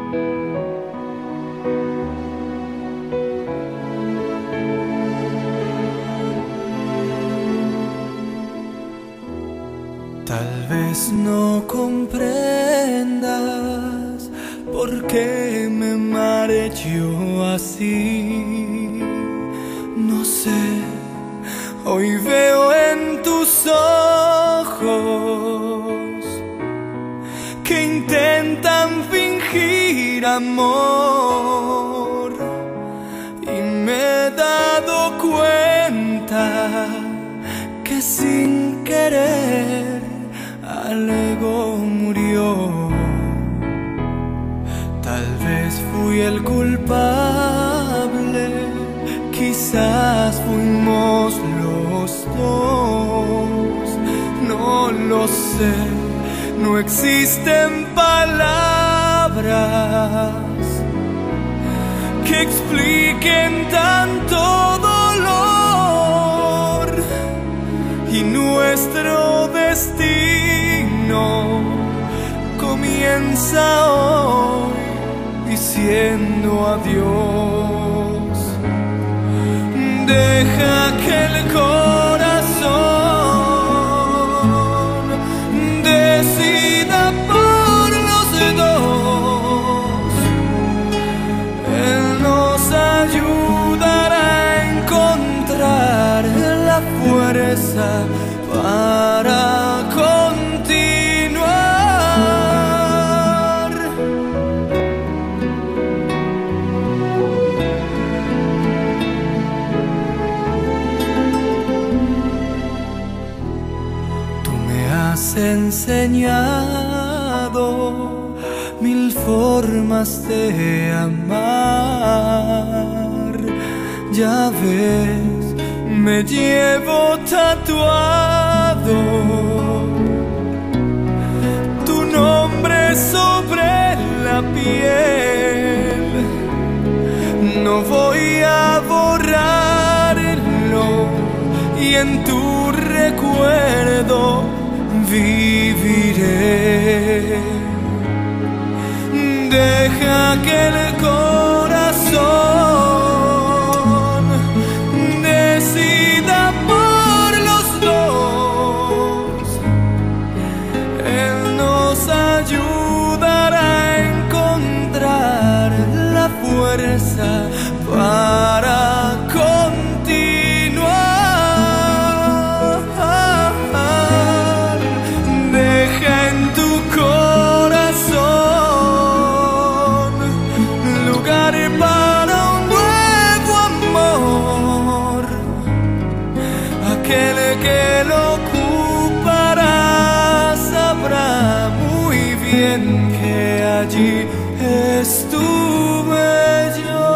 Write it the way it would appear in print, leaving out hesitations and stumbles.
Tal vez no comprendas por qué me marcho así. No sé, hoy veo en tus ojos que intentan fingir amor, y me he dado cuenta que sin querer algo murió. Tal vez fui el culpable, quizás fuimos los dos, no lo sé. No existen palabras que expliquen tanto dolor, y nuestro destino comienza hoy diciendo adiós. Deja que el corazón decida por los dos. Él nos ayudará a encontrar la fuerza para continuar. Tú me has enseñado mil formas de amar. Ya ves, me llevo tatuado tu nombre sobre la piel. No voy a borrarlo, y en tu recuerdo viviré. Deja que el corazón decida por los dos. Él nos ayudará a encontrar la fuerza para continuar. Deja en tu corazón lugar para un nuevo amor. Aquel que lo ocupará sabrá muy bien que allí estuve yo.